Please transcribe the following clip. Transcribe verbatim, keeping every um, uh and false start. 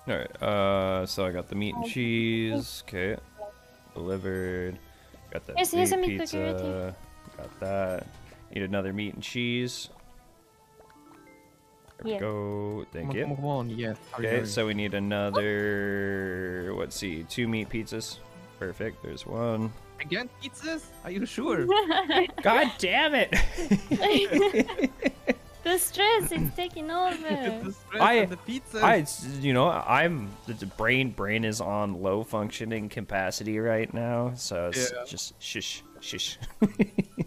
All right. Uh, so I got the meat and cheese. Okay, delivered. Got that Here's- here's a big meat cooker right pizza. Got that. Need another meat and cheese. There we Yeah. go. Thank Come on, you. come on, come on. Yes. Hurry, Okay, hurry. so we need another. Let's see, two meat pizzas. Perfect. There's one. Again, pizzas? Are you sure? God damn it! The stress is taking over. the stress I- and the pizzas. I, you know, I'm the the brain. Brain is on low functioning capacity right now, so it's Yeah. just shush, shush.